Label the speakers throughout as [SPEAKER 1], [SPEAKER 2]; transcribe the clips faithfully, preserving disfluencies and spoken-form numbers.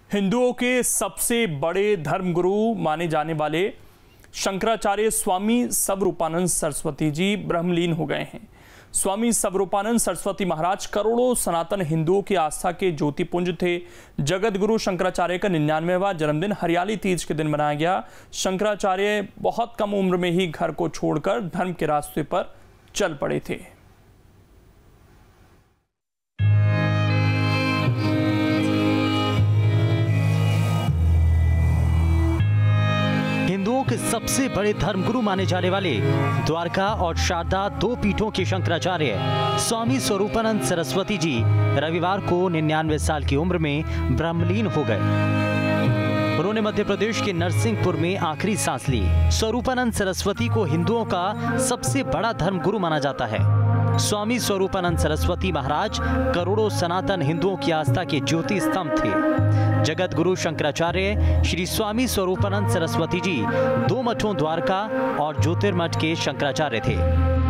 [SPEAKER 1] हिंदुओं के सबसे बड़े धर्मगुरु माने जाने वाले शंकराचार्य स्वामी स्वरूपानंद सरस्वती जी ब्रह्मलीन हो गए हैं। स्वामी स्वरूपानंद सरस्वती महाराज करोड़ों सनातन हिंदुओं की आस्था के ज्योतिपुंज थे। जगत गुरु शंकराचार्य का निन्यानवेवां जन्मदिन हरियाली तीज के दिन मनाया गया। शंकराचार्य बहुत कम उम्र में ही घर को छोड़कर धर्म के रास्ते पर चल पड़े थे।
[SPEAKER 2] हिंदुओं के सबसे बड़े धर्मगुरु माने जाने वाले द्वारका और शारदा दो पीठों के शंकराचार्य स्वामी स्वरूपानंद सरस्वती जी रविवार को निन्यानवे साल की उम्र में ब्रह्मलीन हो गए। उन्होंने मध्य प्रदेश के नरसिंहपुर में आखिरी सांस ली। स्वरूपानंद सरस्वती को हिंदुओं का सबसे बड़ा धर्मगुरु माना जाता है। स्वामी स्वरूपानंद सरस्वती महाराज करोड़ों सनातन हिंदुओं की आस्था के ज्योति स्तंभ थे। जगत गुरु शंकराचार्य श्री स्वामी स्वरूपानंद सरस्वती जी दो मठों द्वारका और ज्योतिर्मठ के शंकराचार्य थे।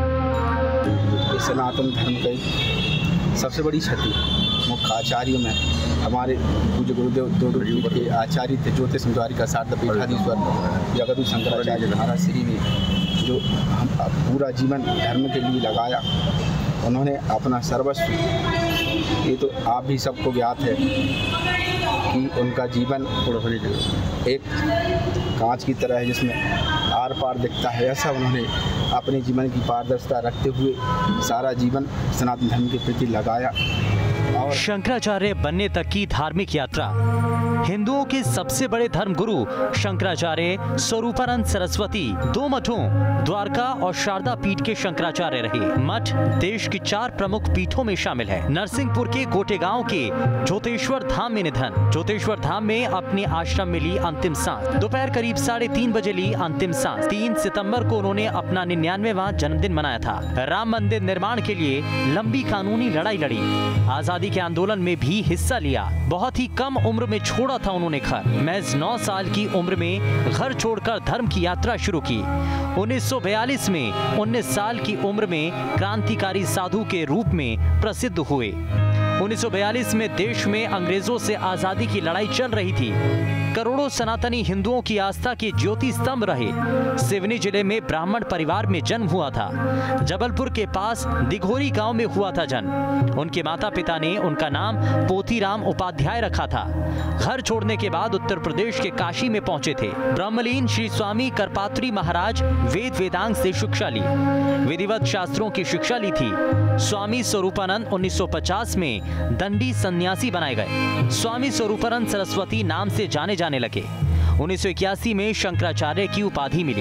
[SPEAKER 3] सनातन धर्म की सबसे बड़ी क्षति मुख्य आचार्यों में हमारे पूज्य गुरुदेव दो के आचार्य थे। ज्योतिष द्वारिका शारदा पीठाधीश्वर जगत गुरु शंकराचार्य महाराज श्री ने जो हम पूरा जीवन धर्म के लिए लगाया, उन्होंने अपना सर्वस्व, ये तो आप भी सबको ज्ञात है कि उनका जीवन एक कांच की तरह है जिसमें आर पार दिखता है, ऐसा उन्होंने अपने जीवन की पारदर्शिता रखते हुए सारा जीवन सनातन धर्म के प्रति लगाया। और
[SPEAKER 2] शंकराचार्य बनने तक की धार्मिक यात्रा। हिंदुओं के सबसे बड़े धर्मगुरु शंकराचार्य स्वरूपानंद सरस्वती दो मठों द्वारका और शारदा पीठ के शंकराचार्य रहे। मठ देश की चार प्रमुख पीठों में शामिल है। नरसिंहपुर के गोटेगांव के ज्योतेश्वर धाम में निधन। ज्योतेश्वर धाम में अपने आश्रम में ली अंतिम सांस। दोपहर करीब साढ़े तीन बजे ली अंतिम सांस। तीन सितंबर को उन्होंने अपना निन्यानवेवां जन्मदिन मनाया था। राम मंदिर निर्माण के लिए लंबी कानूनी लड़ाई लड़ी। आजादी के आंदोलन में भी हिस्सा लिया। बहुत ही कम उम्र में छोड़ा था उन्होंने घर। महज नौ साल की उम्र में घर छोड़कर धर्म की यात्रा शुरू की। उन्नीस सौ बयालीस में उन्नीस साल की उम्र में क्रांतिकारी साधु के रूप में प्रसिद्ध हुए। उन्नीस सौ बयालीस में देश में अंग्रेजों से आजादी की लड़ाई चल रही थी। करोड़ों सनातनी हिंदुओं की आस्था के ज्योति स्तंभ रहे। सिवनी जिले में ब्राह्मण परिवार में जन्म हुआ था। जबलपुर के पास दिघोरी गांव में हुआ था जन्म। उनके माता पिता ने उनका नाम पोथीराम उपाध्याय रखा था। घर छोड़ने के बाद उत्तर प्रदेश के काशी में पहुंचे थे। ब्रह्मलीन श्री स्वामी करपात्री महाराज वेद वेदांग से शिक्षा ली। विधिवत शास्त्रों की शिक्षा ली थी। स्वामी स्वरूपानंद उन्नीस सौ पचास में दंडी सन्यासी बनाए गए। स्वामी स्वरूपानंद सरस्वती नाम से जाने जाने लगे। उन्नीस सौ इक्यासी में शंकराचार्य की उपाधि मिली।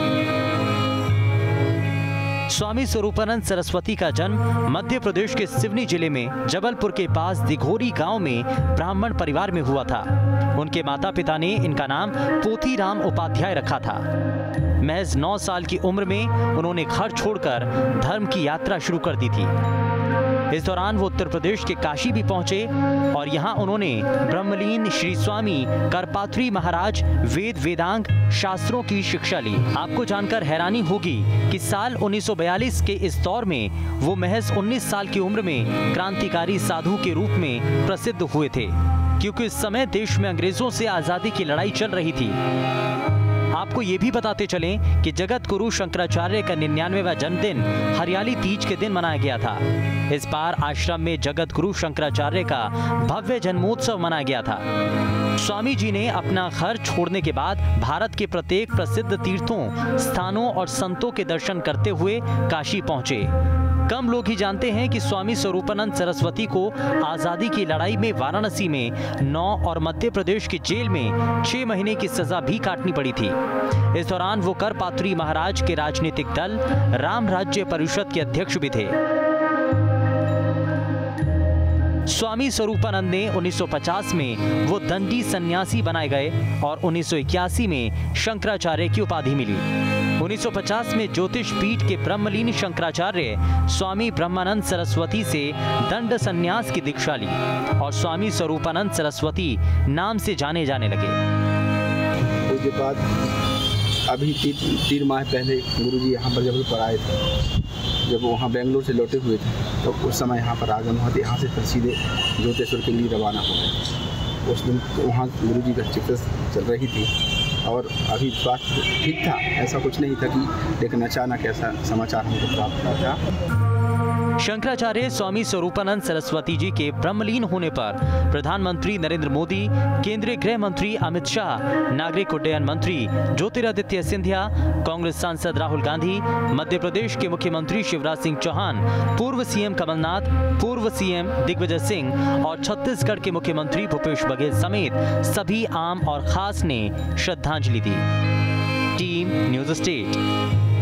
[SPEAKER 2] स्वामी स्वरूपानंद सरस्वती का जन्म मध्य प्रदेश के सिवनी जिले में जबलपुर के पास दिघोरी गांव में ब्राह्मण परिवार में हुआ था। उनके माता पिता ने इनका नाम पोथीराम उपाध्याय रखा था। महज नौ साल की उम्र में उन्होंने घर छोड़कर धर्म की यात्रा शुरू कर दी थी। इस दौरान वो उत्तर प्रदेश के काशी भी पहुंचे और यहां उन्होंने ब्रह्मलीन श्री स्वामी करपात्री महाराज वेद वेदांग शास्त्रों की शिक्षा ली। आपको जानकर हैरानी होगी कि साल उन्नीस सौ बयालीस के इस दौर में वो महज उन्नीस साल की उम्र में क्रांतिकारी साधु के रूप में प्रसिद्ध हुए थे, क्योंकि इस समय देश में अंग्रेजों से आजादी की लड़ाई चल रही थी। आपको ये भी बताते चलें कि जगत गुरु शंकराचार्य का निन्यानवेवां जन्मदिन हरियाली तीज के दिन मनाया गया था। इस बार आश्रम में जगत गुरु शंकराचार्य का भव्य जन्मोत्सव मनाया गया था। स्वामी जी ने अपना घर छोड़ने के बाद भारत के प्रत्येक प्रसिद्ध तीर्थों, स्थानों और संतों के दर्शन करते हुए काशी पहुंचे। कम लोग ही जानते हैं कि स्वामी स्वरूपानंद सरस्वती को आजादी की लड़ाई में वाराणसी में नौ और मध्य प्रदेश की जेल में छह महीने की सजा भी काटनी पड़ी थी। इस दौरान वो करपात्री महाराज के राजनीतिक दल राम राज्य परिषद के अध्यक्ष भी थे। स्वामी स्वरूपानंद ने उन्नीस सौ पचास में वो दंडी सन्यासी बनाए गए और उन्नीस सौ इक्यासी में शंकराचार्य की उपाधि मिली। उन्नीस सौ पचास में ज्योतिष पीठ के ब्रह्मलीन शंकराचार्य स्वामी ब्रह्मानंद सरस्वती से दंड सन्यास की दीक्षा ली और स्वामी स्वरूपानंद सरस्वती नाम से जाने जाने लगे।
[SPEAKER 3] उसके बाद अभी तीन तीन माह पहले गुरुजी यहाँ पर जबलपुर आए थे। जब वो वहाँ बेंगलोर से लौटे हुए थे तो उस समय यहाँ पर आगमन हुआ। यहाँ से फिर सीधे ज्योतेश्वर के लिए रवाना हो गए। उस दिन तो वहाँ गुरु जी का चिकित्सा चल रही थी और अभी स्वास्थ्य ठीक था, ऐसा कुछ नहीं था कि, लेकिन अचानक ऐसा समाचार हमको प्राप्त हुआ था।
[SPEAKER 2] शंकराचार्य स्वामी स्वरूपानंद सरस्वती जी के ब्रह्मलीन होने पर प्रधानमंत्री नरेंद्र मोदी, केंद्रीय गृह मंत्री अमित शाह, नागरिक उड्डयन मंत्री ज्योतिरादित्य सिंधिया, कांग्रेस सांसद राहुल गांधी, मध्य प्रदेश के मुख्यमंत्री शिवराज सिंह चौहान, पूर्व सीएम कमलनाथ, पूर्व सीएम दिग्विजय सिंह और छत्तीसगढ़ के मुख्यमंत्री भूपेश बघेल समेत सभी आम और खास ने श्रद्धांजलि दी। Team news state.